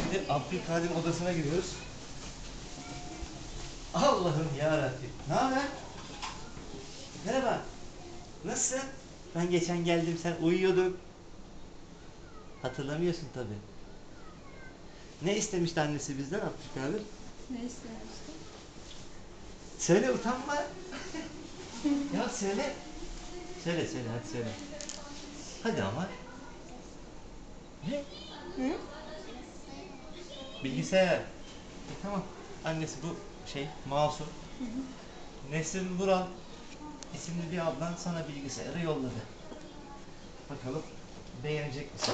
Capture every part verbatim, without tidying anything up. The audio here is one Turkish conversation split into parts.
Şimdi Abdülkadir'in odasına giriyoruz. Allah'ım yarabbim. Ne haber? Merhaba. Nasılsın? Ben geçen geldim, sen uyuyordun. Hatırlamıyorsun tabii. Ne istemişti annesi bizden Abdülkadir? Ne istemiştin? Söyle, utanma. Ya söyle. Söyle söyle, hadi söyle. Hadi ama. Ne? Hı? Bilgisayar. E, tamam. Annesi bu şey, Masum. Nesrin Vural isimli bir ablan sana bilgisayarı yolladı. Bakalım beğenecek misin?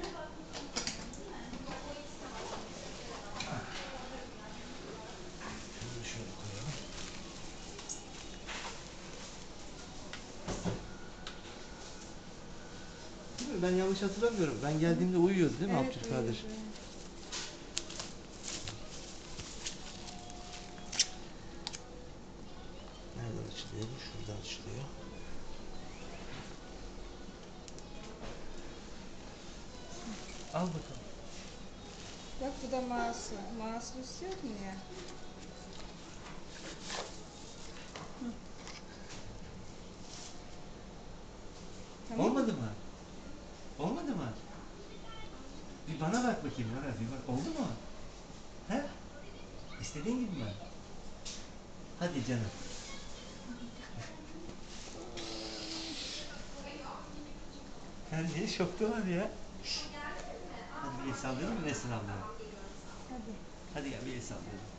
Şunu şöyle koyalım. Değil mi? Ben yanlış hatırlamıyorum. Ben geldiğimde uyuyordu değil mi Evet, Abdülkadir? uyuyordu. Nereden açılıyor bu? Şuradan açılıyor. Al bakalım. Bak bu da mouse'u. Mouse'u istiyor mu ya? Hı. Tamam. Olmadı mı? Olmadı mı? Bir bana bak bakayım, bana bir bak. Oldu mu? He? İstediğin gibi mi? Hadi canım. Kendini şokta var ya. Hadi bir el sallayalım mı Nesrin ablaya? Hadi. Hadi gel bir el sallayalım.